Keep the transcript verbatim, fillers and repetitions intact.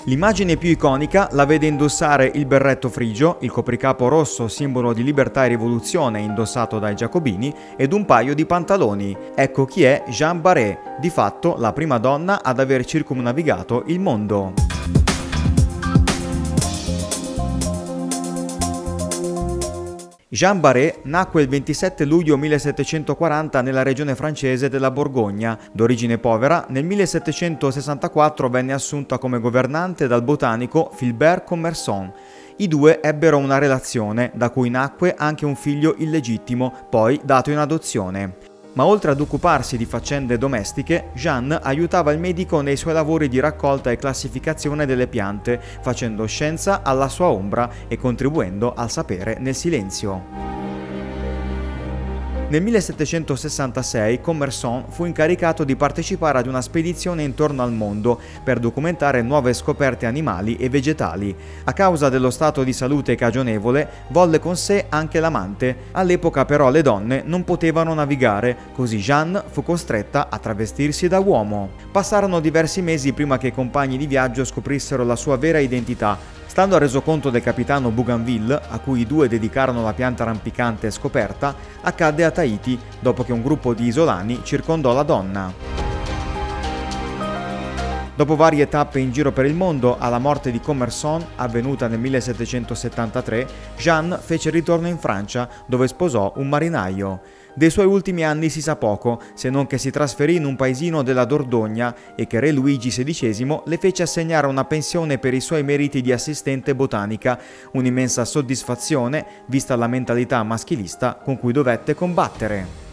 L'immagine più iconica la vede indossare il berretto frigio, il copricapo rosso simbolo di libertà e rivoluzione indossato dai giacobini, ed un paio di pantaloni. Ecco chi è Jeanne Barré, di fatto la prima donna ad aver circumnavigato il mondo. Jeanne Barré nacque il ventisette luglio millesettecentoquaranta nella regione francese della Borgogna. D'origine povera, nel millesettecentosessantaquattro venne assunta come governante dal botanico Philibert Commerson. I due ebbero una relazione, da cui nacque anche un figlio illegittimo, poi dato in adozione. Ma oltre ad occuparsi di faccende domestiche, Jeanne aiutava il medico nei suoi lavori di raccolta e classificazione delle piante, facendo scienza alla sua ombra e contribuendo al sapere nel silenzio. Nel millesettecentosessantasei Commerson fu incaricato di partecipare ad una spedizione intorno al mondo per documentare nuove scoperte animali e vegetali. A causa dello stato di salute cagionevole, volle con sé anche l'amante. All'epoca però le donne non potevano navigare, così Jeanne fu costretta a travestirsi da uomo. Passarono diversi mesi prima che i compagni di viaggio scoprissero la sua vera identità. Stando al resoconto del capitano Bougainville, a cui i due dedicarono la pianta rampicante scoperta, accadde a Tahiti, dopo che un gruppo di isolani circondò la donna. Dopo varie tappe in giro per il mondo, alla morte di Commerson, avvenuta nel millesettecentosettantatré, Jeanne fece ritorno in Francia, dove sposò un marinaio. Dei suoi ultimi anni si sa poco, se non che si trasferì in un paesino della Dordogne e che re Luigi sedicesimo le fece assegnare una pensione per i suoi meriti di assistente botanica, un'immensa soddisfazione vista la mentalità maschilista con cui dovette combattere.